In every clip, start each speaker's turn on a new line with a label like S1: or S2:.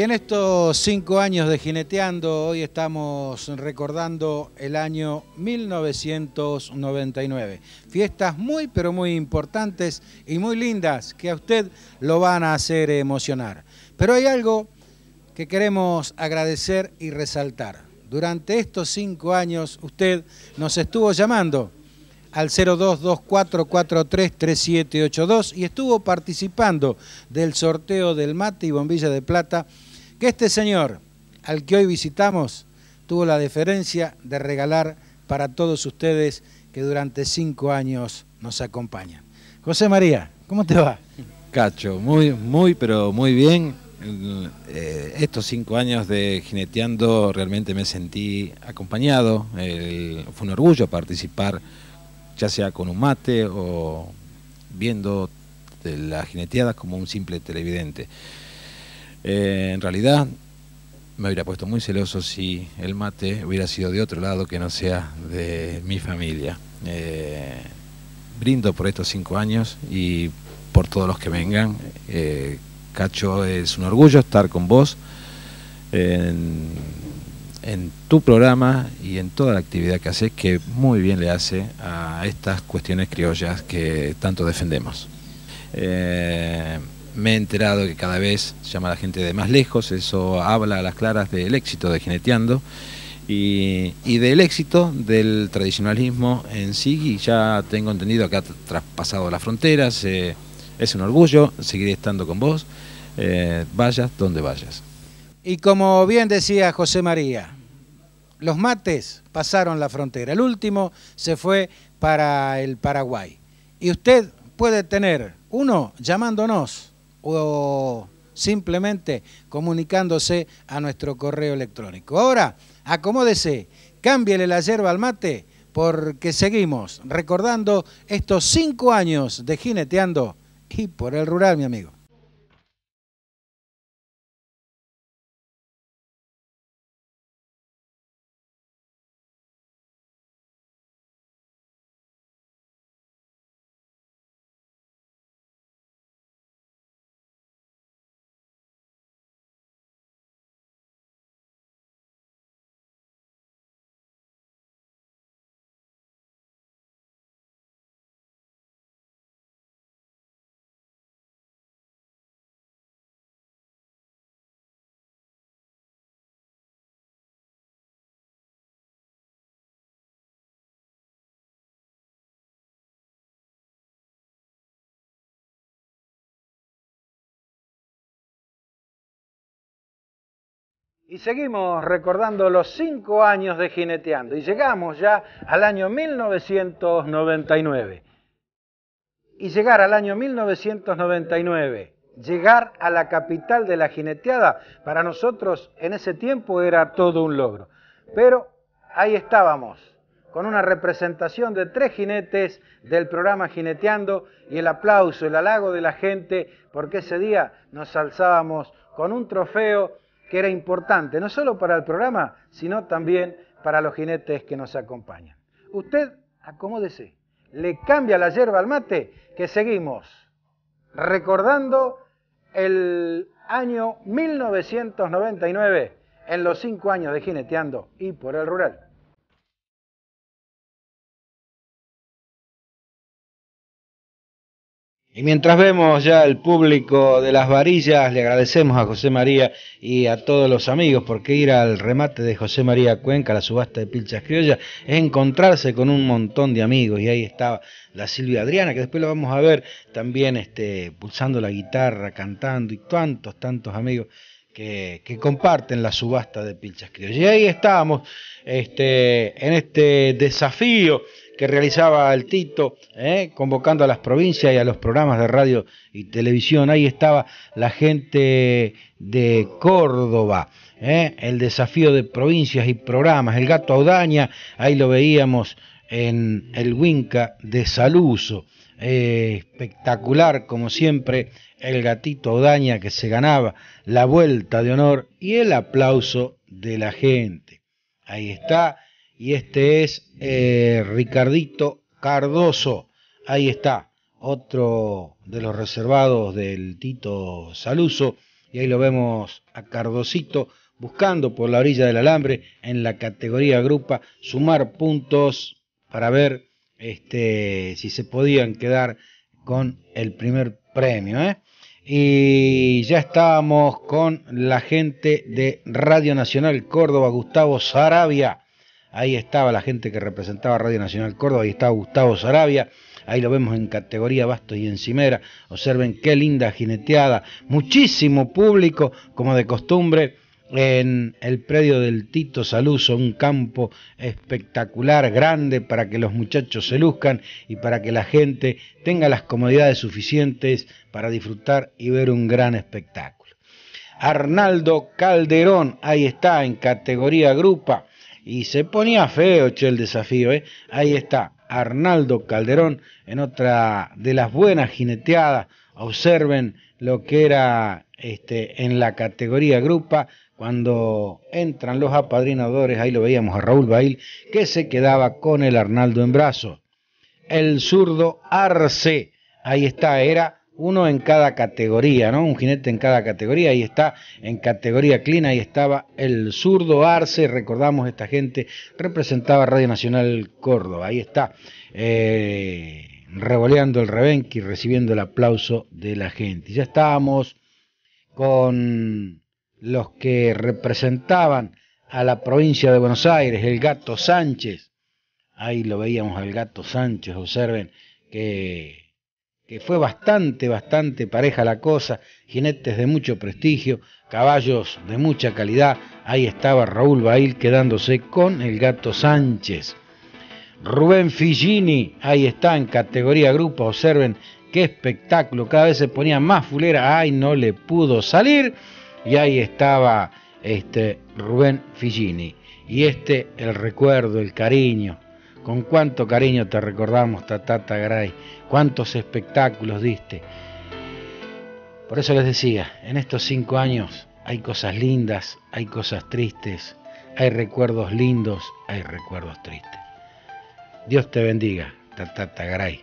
S1: Y en estos 5 años de Jineteando, hoy estamos recordando el año 1999. Fiestas muy, pero muy importantes y muy lindas que a usted lo van a hacer emocionar. Pero hay algo que queremos agradecer y resaltar. Durante estos 5 años usted nos estuvo llamando al 0224433782 y estuvo participando del sorteo del mate y bombilla de plata que este señor, al que hoy visitamos, tuvo la deferencia de regalar para todos ustedes que durante 5 años nos acompañan. José María, ¿cómo te va?
S2: Cacho, muy, pero muy bien. Estos 5 años de Jineteando realmente me sentí acompañado. Fue un orgullo participar, ya sea con un mate o viendo la jineteada como un simple televidente. En realidad me hubiera puesto muy celoso si el mate hubiera sido de otro lado que no sea de mi familia. Brindo por estos 5 años y por todos los que vengan. Cacho, es un orgullo estar con vos en tu programa y en toda la actividad que haces, que muy bien le hace a estas cuestiones criollas que tanto defendemos. Me he enterado que cada vez llama a la gente de más lejos, eso habla a las claras del éxito de Jineteando y del éxito del tradicionalismo en sí, y ya tengo entendido que ha traspasado las fronteras. Es un orgullo seguir estando con vos, vayas donde vayas.
S1: Y como bien decía José María, los mates pasaron la frontera. El último se fue para el Paraguay. Y usted puede tener uno llamándonos o simplemente comunicándose a nuestro correo electrónico. Ahora, acomódese, cámbiele la yerba al mate, porque seguimos recordando estos 5 años de Jineteando y por el rural, mi amigo. Y seguimos recordando los 5 años de Jineteando y llegamos ya al año 1999. Y llegar al año 1999, llegar a la capital de la jineteada, para nosotros en ese tiempo era todo un logro. Pero ahí estábamos, con una representación de 3 jinetes del programa Jineteando y el aplauso, el halago de la gente, porque ese día nos alzábamos con un trofeo que era importante, no solo para el programa, sino también para los jinetes que nos acompañan. Usted, acomódese, le cambia la yerba al mate, que seguimos recordando el año 1999 en los 5 años de Jineteando y por el rural. Y mientras vemos ya el público de las varillas, le agradecemos a José María y a todos los amigos, porque ir al remate de José María Cuenca, la subasta de pilchas criollas, es encontrarse con un montón de amigos. Y ahí estaba la Silvia Adriana, que después lo vamos a ver también pulsando la guitarra, cantando, y tantos amigos que comparten la subasta de pilchas criollas. Y ahí estábamos en este desafío que realizaba el Tito, convocando a las provincias y a los programas de radio y televisión. Ahí estaba la gente de Córdoba, el desafío de provincias y programas. El Gato Audaña, ahí lo veíamos en el Winca de Saluso. Espectacular, como siempre, el Gatito Audaña, que se ganaba la vuelta de honor y el aplauso de la gente. Ahí está. Y este es Ricardito Cardoso. Ahí está, otro de los reservados del Tito Saluso, y ahí lo vemos a Cardosito buscando por la orilla del alambre en la categoría grupa sumar puntos para ver si se podían quedar con el primer premio, Y ya estábamos con la gente de Radio Nacional Córdoba, Gustavo Sarabia. Ahí estaba la gente que representaba Radio Nacional Córdoba, ahí estaba Gustavo Sarabia. Ahí lo vemos en categoría bastos y encimera. Observen qué linda jineteada. Muchísimo público, como de costumbre, en el predio del Tito Saluso, un campo espectacular, grande, para que los muchachos se luzcan y para que la gente tenga las comodidades suficientes para disfrutar y ver un gran espectáculo. Arnaldo Calderón, ahí está, en categoría grupa, y se ponía feo, el desafío, Ahí está, Arnaldo Calderón, en otra de las buenas jineteadas. Observen lo que era en la categoría grupa. Cuando entran los apadrinadores, ahí lo veíamos a Raúl Bail, que se quedaba con el Arnaldo en brazos. El zurdo Arce, ahí está, era uno en cada categoría, ¿no? Un jinete en cada categoría, ahí está, en categoría clean, ahí estaba el zurdo Arce. Recordamos, esta gente representaba Radio Nacional Córdoba, ahí está, revoleando el rebenque y recibiendo el aplauso de la gente. Ya estábamos con los que representaban a la provincia de Buenos Aires, el Gato Sánchez. Ahí lo veíamos al Gato Sánchez. Observen que fue bastante pareja la cosa, jinetes de mucho prestigio, caballos de mucha calidad. Ahí estaba Raúl Bail quedándose con el Gato Sánchez. Rubén Figini, ahí está, en categoría grupo. Observen qué espectáculo, cada vez se ponía más fulera. Ay, no le pudo salir. Y ahí estaba Rubén Figini. Y el recuerdo, el cariño. Con cuánto cariño te recordamos, Tatata Garay. Cuántos espectáculos diste. Por eso les decía, en estos 5 años hay cosas lindas, hay cosas tristes, hay recuerdos lindos, hay recuerdos tristes. Dios te bendiga, Tatata Garay.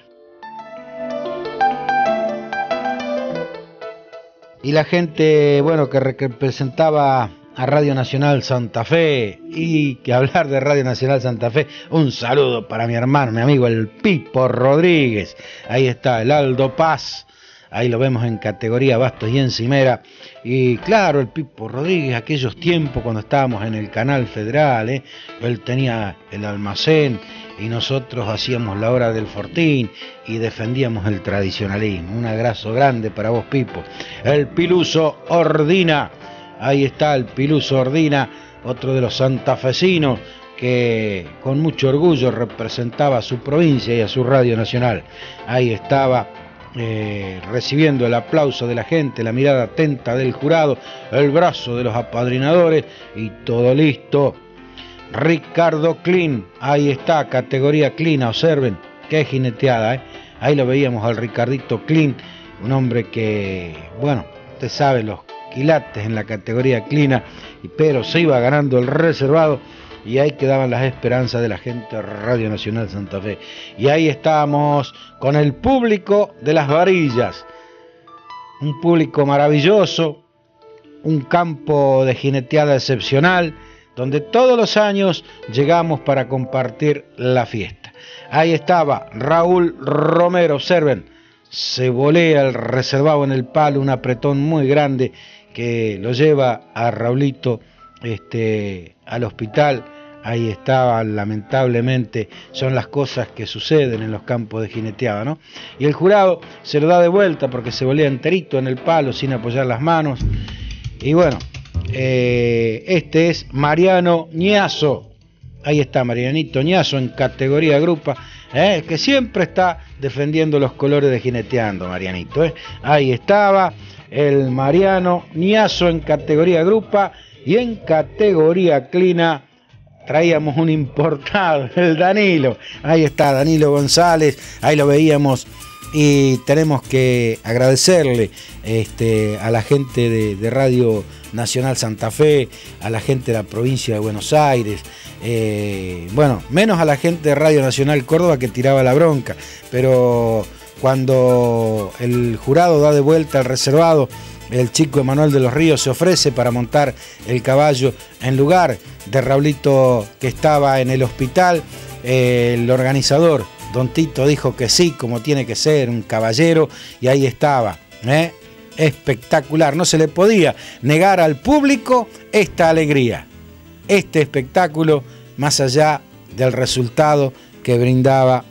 S1: Y la gente, que representaba a Radio Nacional Santa Fe, y que hablar de Radio Nacional Santa Fe, un saludo para mi hermano, mi amigo el Pipo Rodríguez. Ahí está el Aldo Paz, ahí lo vemos en categoría bastos y encimera. Y claro, el Pipo Rodríguez, aquellos tiempos cuando estábamos en el Canal Federal, él tenía el almacén y nosotros hacíamos la hora del Fortín y defendíamos el tradicionalismo. Un abrazo grande para vos, Pipo. El Piluso Ordina, ahí está el Piluso Ordina, otro de los santafesinos que con mucho orgullo representaba a su provincia y a su Radio Nacional. Ahí estaba recibiendo el aplauso de la gente, la mirada atenta del jurado, el brazo de los apadrinadores y todo listo. Ricardo Clean, ahí está, categoría Clean. Observen qué jineteada, Ahí lo veíamos al Ricardito Clean, un hombre que, usted sabe los quilates en la categoría Clean, pero se iba ganando el reservado y ahí quedaban las esperanzas de la gente de Radio Nacional Santa Fe. Y ahí estábamos con el público de Las Varillas, un público maravilloso, un campo de jineteada excepcional, donde todos los años llegamos para compartir la fiesta. Ahí estaba Raúl Romero, observen, se volea el reservado en el palo, un apretón muy grande que lo lleva a Raulito al hospital. Ahí estaba, lamentablemente, son las cosas que suceden en los campos de jineteada, ¿no? Y el jurado se lo da de vuelta porque se volea enterito en el palo sin apoyar las manos. Y es Mariano Ñazo. Ahí está Marianito Ñazo en categoría grupa, que siempre está defendiendo los colores de jineteando, Marianito. Ahí estaba el Mariano Ñazo en categoría grupa, y en categoría clina traíamos un importado, el Danilo. Ahí está Danilo González, ahí lo veíamos. Y tenemos que agradecerle a la gente de Radio Nacional Santa Fe, a la gente de la provincia de Buenos Aires, menos a la gente de Radio Nacional Córdoba que tiraba la bronca, pero cuando el jurado da de vuelta al reservado el chico Emanuel de los Ríos se ofrece para montar el caballo en lugar de Raulito, que estaba en el hospital. El organizador, don Tito, dijo que sí, como tiene que ser, un caballero, y ahí estaba, espectacular. No se le podía negar al público esta alegría, este espectáculo, más allá del resultado que brindaba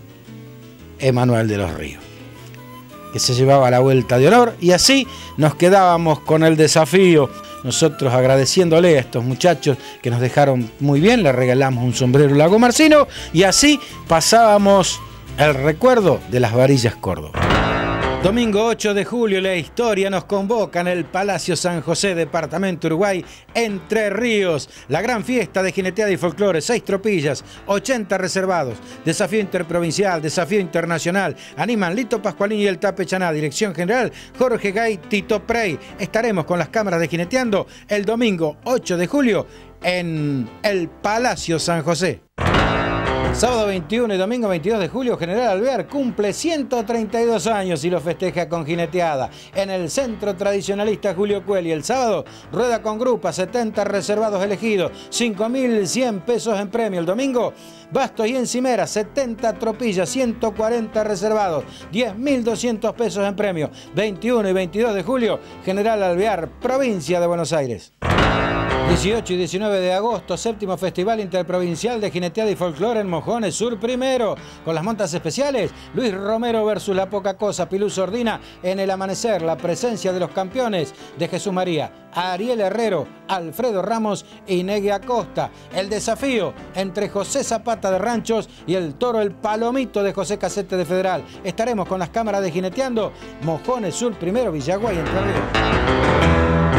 S1: Emanuel de los Ríos, que se llevaba la vuelta de honor. Y así nos quedábamos con el desafío, nosotros agradeciéndole a estos muchachos que nos dejaron muy bien, le regalamos un sombrero Lago Marcino, y así pasábamos el recuerdo de las Varillas Córdoba. Domingo 8 de julio, la historia nos convoca en el Palacio San José, departamento Uruguay, Entre Ríos. La gran fiesta de jineteada y folclore, 6 tropillas, 80 reservados, desafío interprovincial, desafío internacional. Animan Lito Pascualín y el Tape Chaná, dirección general Jorge Gay, Tito Prey. Estaremos con las cámaras de Jineteando el domingo 8 de julio en el Palacio San José. Sábado 21 y domingo 22 de julio, General Alvear cumple 132 años y lo festeja con jineteada en el Centro Tradicionalista Julio Cuelli. El sábado, rueda con grupa, 70 reservados elegidos, 5.100 pesos en premio. El domingo, bastos y encimeras, 70 tropillas, 140 reservados, 10.200 pesos en premio. 21 y 22 de julio, General Alvear, provincia de Buenos Aires. 18 y 19 de agosto, séptimo Festival Interprovincial de Jineteada y Folclore en Mojones Sur primero. Con las montas especiales, Luis Romero versus La Poca Cosa, Pilú Sordina en el amanecer. La presencia de los campeones de Jesús María, Ariel Herrero, Alfredo Ramos y Negui Acosta. El desafío entre José Zapata de Ranchos y el toro El Palomito de José Casete de Federal. Estaremos con las cámaras de Jineteando, Mojones Sur primero, Villaguay, Entre Ríos.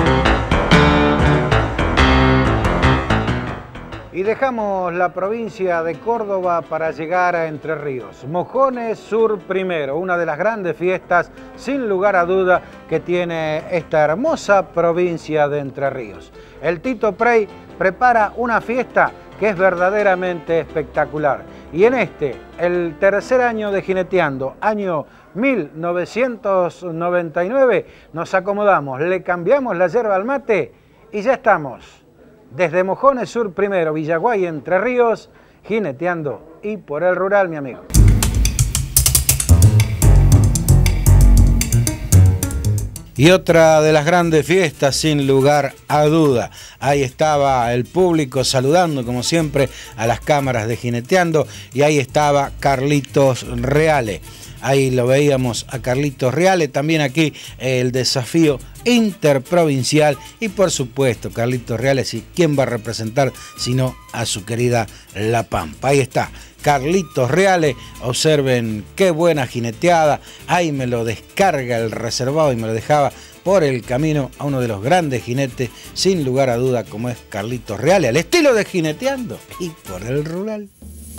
S1: Y dejamos la provincia de Córdoba para llegar a Entre Ríos. Mojones Sur primero, una de las grandes fiestas, sin lugar a duda, que tiene esta hermosa provincia de Entre Ríos. El Tito Prey prepara una fiesta que es verdaderamente espectacular. Y en el tercer año de Jineteando, año 1999, nos acomodamos, le cambiamos la yerba al mate y ya estamos. Desde Mojones Sur primero, Villaguay, Entre Ríos, jineteando y por el rural, mi amigo. Y otra de las grandes fiestas, sin lugar a duda. Ahí estaba el público saludando, como siempre, a las cámaras de Jineteando. Y ahí estaba Carlitos Reale. Ahí lo veíamos a Carlitos Reale. También aquí el desafío interprovincial. Y por supuesto, Carlitos Reale, ¿quién va a representar sino a su querida La Pampa? Ahí está. Carlitos Reale, observen qué buena jineteada, ahí me lo descarga el reservado y me lo dejaba por el camino a uno de los grandes jinetes, sin lugar a duda, como es Carlitos Reale, al estilo de Jineteando y por el rural.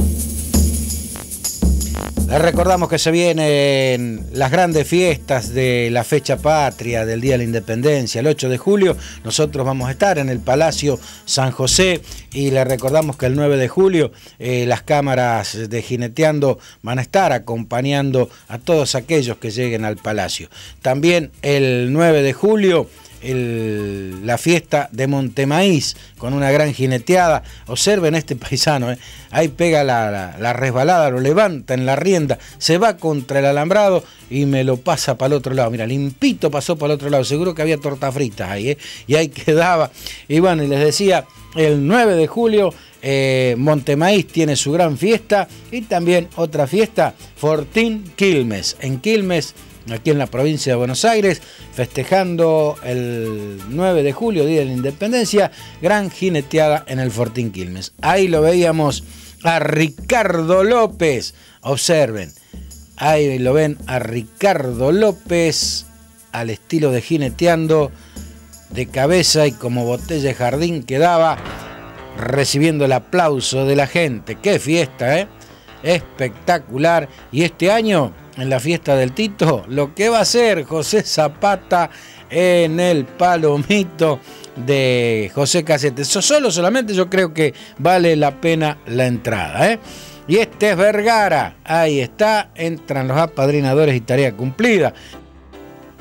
S1: Les recordamos que se vienen las grandes fiestas de la fecha patria del Día de la Independencia, el 8 de julio. Nosotros vamos a estar en el Palacio San José y les recordamos que el 9 de julio las cámaras de Jineteando van a estar acompañando a todos aquellos que lleguen al Palacio. También el 9 de julio la fiesta de Montemaíz con una gran jineteada. Observen este paisano, ahí pega la resbalada, lo levanta en la rienda, se va contra el alambrado y me lo pasa para el otro lado. Mira, limpito pasó para el otro lado, seguro que había tortas fritas ahí, y ahí quedaba. Y bueno, y les decía, el 9 de julio Montemaíz tiene su gran fiesta y también otra fiesta, Fortín Quilmes, en Quilmes, aquí en la provincia de Buenos Aires, festejando el 9 de julio, Día de la Independencia, gran jineteada en el Fortín Quilmes. Ahí lo veíamos a Ricardo López, observen, ahí lo ven a Ricardo López, al estilo de Jineteando, de cabeza y como botella de jardín quedaba, recibiendo el aplauso de la gente. ¡Qué fiesta, espectacular! Y este año, en la fiesta del Tito, lo que va a hacer José Zapata en el Palomito de José Casete. Eso solamente yo creo que vale la pena la entrada, Y este es Vergara, ahí está, entran los apadrinadores y tarea cumplida.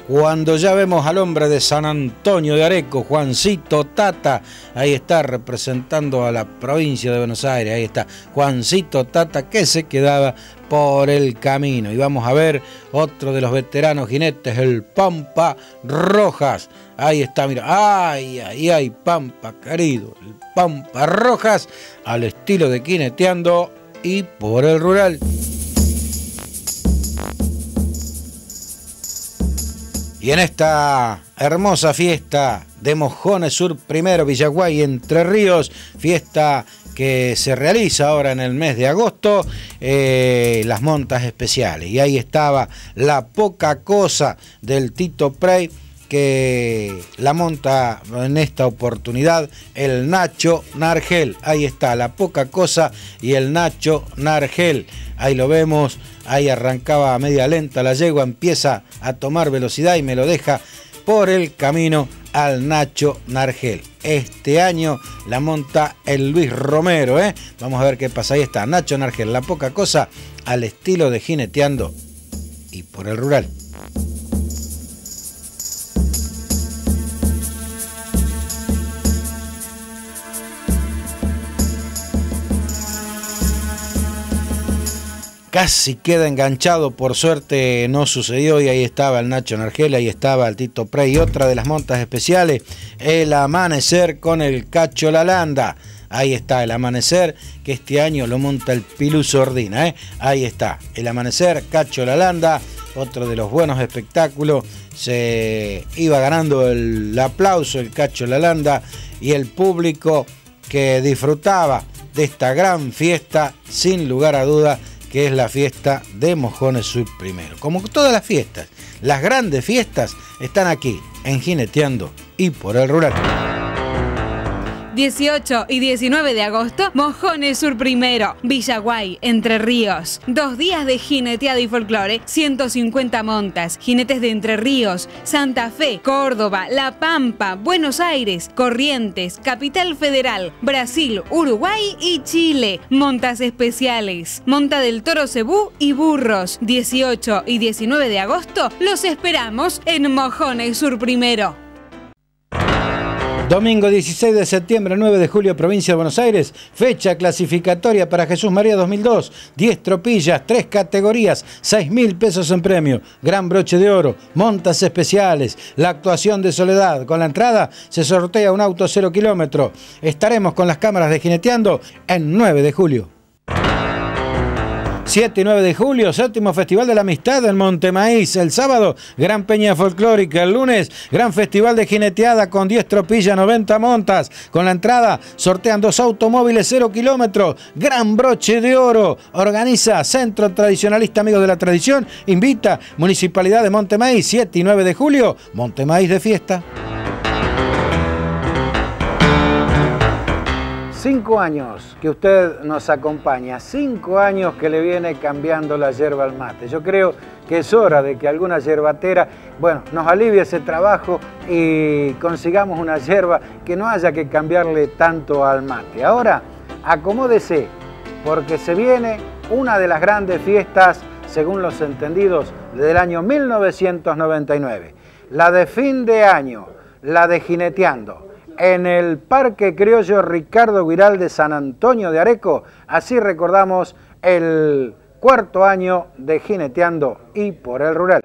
S1: Cuando ya vemos al hombre de San Antonio de Areco, Juancito Tata, ahí está representando a la provincia de Buenos Aires, ahí está Juancito Tata que se quedaba por el camino. Y vamos a ver otro de los veteranos jinetes, el Pampa Rojas. Ahí está, mira, ay, ay, ay, Pampa querido, el Pampa Rojas, al estilo de Jineteando y por el rural. Y en esta hermosa fiesta de Mojones Sur Primero, Villaguay, Entre Ríos, fiesta que se realiza ahora en el mes de agosto, las montas especiales. Y ahí estaba la poca cosa del Tito Prey, que la monta en esta oportunidad el Nacho Nargel. Ahí está la poca cosa y el Nacho Nargel. Ahí lo vemos, ahí arrancaba a media lenta la yegua, empieza a tomar velocidad y me lo deja por el camino al Nacho Nargel. Este año la monta el Luis Romero, Vamos a ver qué pasa. Ahí está Nacho Nargel, la poca cosa, al estilo de Jineteando y por el rural. Casi queda enganchado, por suerte no sucedió, y ahí estaba el Nacho Nargel, ahí estaba el Tito Prey. Y otra de las montas especiales, el Amanecer con el Cacho Lalanda. Ahí está el Amanecer, que este año lo monta el Pilú Sordina, Ahí está el Amanecer, Cacho Lalanda, otro de los buenos espectáculos. Se iba ganando el aplauso el Cacho Lalanda y el público que disfrutaba de esta gran fiesta, sin lugar a duda, que es la fiesta de Mojones Sur Primero. Como todas las fiestas, las grandes fiestas están aquí, en Jineteando y por el rural.
S3: 18 y 19 de agosto, Mojones Sur Primero, Villaguay, Entre Ríos. 2 días de jineteada y folclore, 150 montas, jinetes de Entre Ríos, Santa Fe, Córdoba, La Pampa, Buenos Aires, Corrientes, Capital Federal, Brasil, Uruguay y Chile. Montas especiales, monta del Toro Cebú y burros. 18 y 19 de agosto, los esperamos en Mojones Sur Primero.
S1: Domingo 16 de septiembre, 9 de julio, provincia de Buenos Aires, fecha clasificatoria para Jesús María 2002, 10 tropillas, 3 categorías, 6.000 pesos en premio, gran broche de oro, montas especiales, la actuación de Soledad. Con la entrada se sortea un auto 0 kilómetro. Estaremos con las cámaras de Jineteando en 9 de julio. 7 y 9 de julio, séptimo Festival de la Amistad en Montemaíz. El sábado, gran peña folclórica. El lunes, gran festival de jineteada con 10 tropillas, 90 montas. Con la entrada, sortean 2 automóviles 0 kilómetros. Gran broche de oro. Organiza Centro Tradicionalista Amigos de la Tradición. Invita Municipalidad de Montemaíz. 7 y 9 de julio, Montemaíz de fiesta. 5 años que usted nos acompaña, 5 años que le viene cambiando la yerba al mate. Yo creo que es hora de que alguna yerbatera, nos alivie ese trabajo y consigamos una yerba que no haya que cambiarle tanto al mate. Ahora, acomódese, porque se viene una de las grandes fiestas, según los entendidos, del año 1999. La de fin de año, la de Jineteando. En el Parque Criollo Ricardo Guiral de San Antonio de Areco, así recordamos el 4º año de Jineteando y por el rural.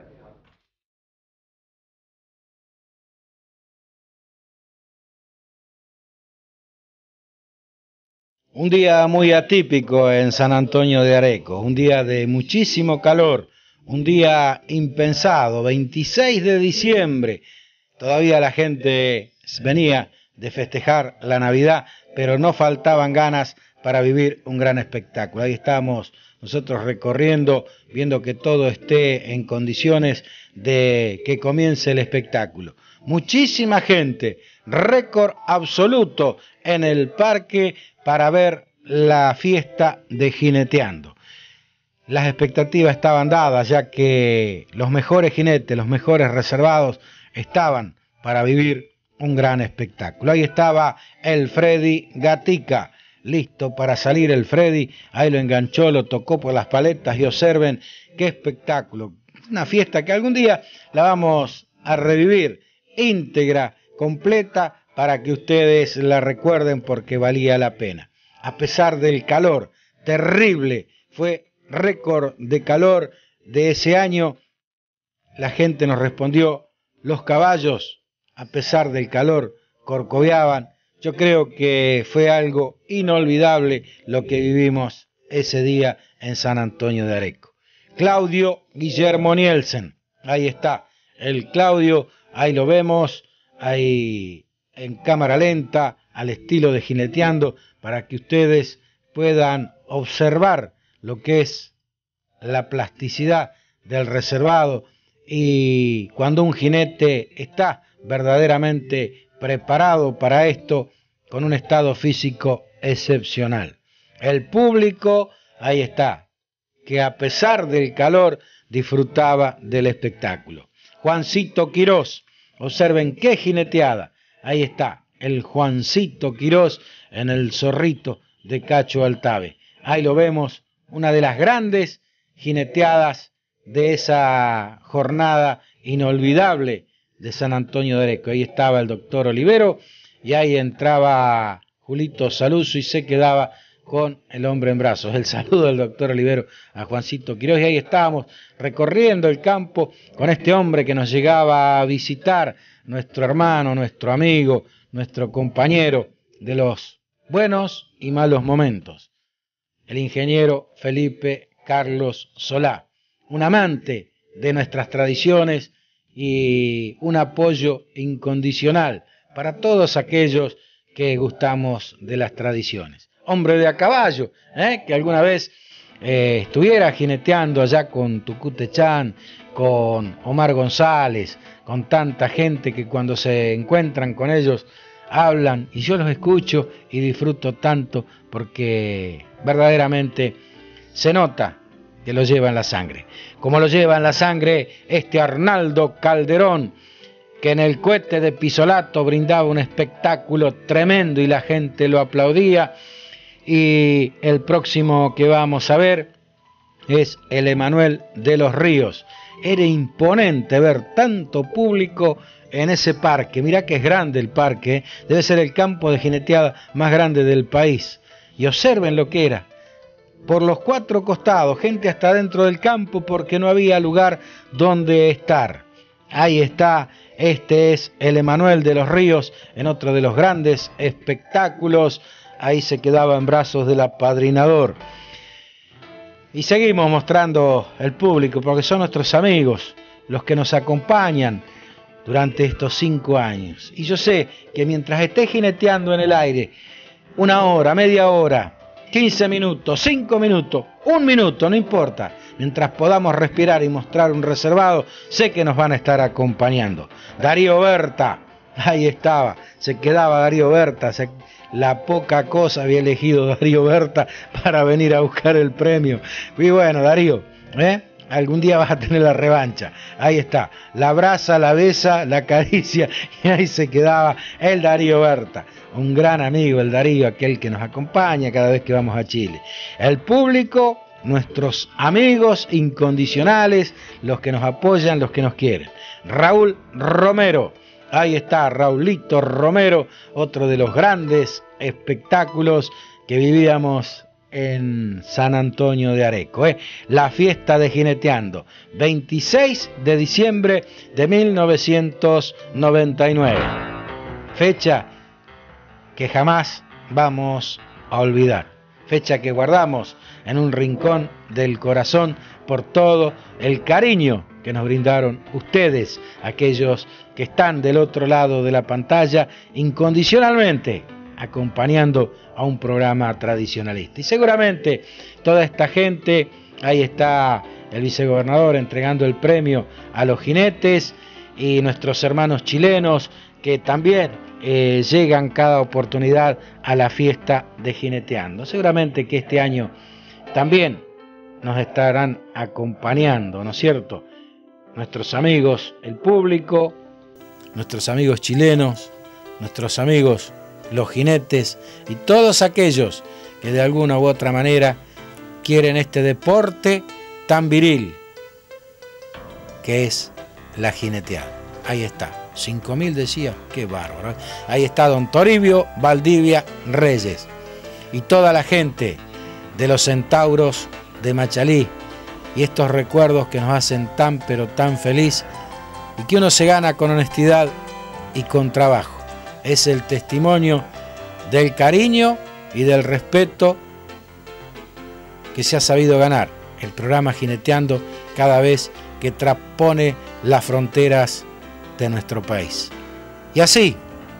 S1: Un día muy atípico en San Antonio de Areco, un día de muchísimo calor, un día impensado, 26 de diciembre. Todavía la gente venía de festejar la Navidad, pero no faltaban ganas para vivir un gran espectáculo. Ahí estamos nosotros recorriendo, viendo que todo esté en condiciones de que comience el espectáculo. Muchísima gente, récord absoluto en el parque para ver la fiesta de Jineteando. Las expectativas estaban dadas, ya que los mejores jinetes, los mejores reservados, estaban para vivir un gran espectáculo. Ahí estaba el Freddy Gatica, listo para salir el Freddy. Ahí lo enganchó, lo tocó por las paletas y observen qué espectáculo. Una fiesta que algún día la vamos a revivir íntegra, completa, para que ustedes la recuerden porque valía la pena. A pesar del calor terrible, fue récord de calor de ese año, la gente nos respondió, los caballos, a pesar del calor, corcoveaban. Yo creo que fue algo inolvidable lo que vivimos ese día en San Antonio de Areco. Claudio Guillermo Nielsen, ahí está, el Claudio, ahí lo vemos, ahí en cámara lenta, al estilo de Jineteando, para que ustedes puedan observar lo que es la plasticidad del reservado y cuando un jinete está verdaderamente preparado para esto, con un estado físico excepcional. El público, ahí está, que a pesar del calor disfrutaba del espectáculo. Juancito Quirós, observen qué jineteada, ahí está, el Juancito Quirós en el Zorrito de Cacho Altave. Ahí lo vemos, una de las grandes jineteadas de esa jornada inolvidable de San Antonio de Areco. Ahí estaba el doctor Olivero y ahí entraba Julito Saluso y se quedaba con el hombre en brazos. El saludo del doctor Olivero a Juancito Quirós, y ahí estábamos recorriendo el campo con este hombre que nos llegaba a visitar, nuestro hermano, nuestro amigo, nuestro compañero de los buenos y malos momentos, el ingeniero Felipe Carlos Solá, un amante de nuestras tradiciones y un apoyo incondicional para todos aquellos que gustamos de las tradiciones. Hombre de a caballo, que alguna vez estuviera jineteando allá con Tucutechán, con Omar González, con tanta gente que cuando se encuentran con ellos hablan y yo los escucho y disfruto tanto porque verdaderamente se nota que lo lleva en la sangre. Como lo lleva en la sangre este Arnaldo Calderón, que en el cohete de Pisolato brindaba un espectáculo tremendo y la gente lo aplaudía. Y el próximo que vamos a ver es el Emanuel de los Ríos. Era imponente ver tanto público en ese parque. Mirá que es grande el parque, debe ser el campo de jineteada más grande del país. Y observen lo que era. Por los cuatro costados, gente hasta dentro del campo porque no había lugar donde estar. Ahí está, este es el Emanuel de los Ríos en otro de los grandes espectáculos. Ahí se quedaba en brazos del apadrinador. Y seguimos mostrando el público porque son nuestros amigos los que nos acompañan durante estos 5 años. Y yo sé que mientras esté jineteando en el aire, 1 hora, media hora, 15 minutos, 5 minutos, 1 minuto, no importa. Mientras podamos respirar y mostrar un reservado, sé que nos van a estar acompañando. Darío Berta, ahí estaba, se quedaba Darío Berta, la poca cosa había elegido Darío Berta para venir a buscar el premio. Y bueno, Darío, algún día vas a tener la revancha. Ahí está, la abraza, la besa, la acaricia y ahí se quedaba el Darío Berta. Un gran amigo el Darío, aquel que nos acompaña cada vez que vamos a Chile. El público, nuestros amigos incondicionales, los que nos apoyan, los que nos quieren. Raúl Romero. Ahí está Raulito Romero, otro de los grandes espectáculos que vivíamos en San Antonio de Areco. La fiesta de Jineteando, 26 de diciembre de 1999. Fecha que jamás vamos a olvidar. Fecha que guardamos en un rincón del corazón por todo el cariño que nos brindaron ustedes, aquellos que están del otro lado de la pantalla, incondicionalmente acompañando a un programa tradicionalista. Y seguramente toda esta gente, ahí está el vicegobernador entregando el premio a los jinetes y nuestros hermanos chilenos que también llegan cada oportunidad a la fiesta de Jineteando. Seguramente que este año también nos estarán acompañando, ¿no es cierto? Nuestros amigos, el público, nuestros amigos chilenos, nuestros amigos los jinetes y todos aquellos que de alguna u otra manera quieren este deporte tan viril que es la jineteada. ahí está. 5.000 decía, qué bárbaro. Ahí está don Toribio Valdivia Reyes y toda la gente de los Centauros de Machalí, y estos recuerdos que nos hacen tan pero tan feliz y que uno se gana con honestidad y con trabajo. Es el testimonio del cariño y del respeto que se ha sabido ganar el programa Jineteando cada vez que traspone las fronteras de nuestro país. Y así,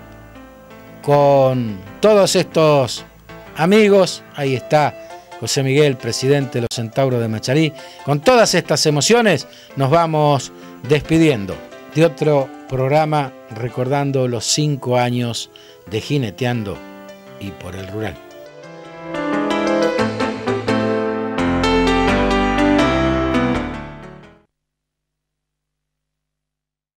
S1: con todos estos amigos, ahí está José Miguel, presidente de los Centauros de Machalí, con todas estas emociones nos vamos despidiendo de otro programa recordando los 5 años de Jineteando y por el Rural.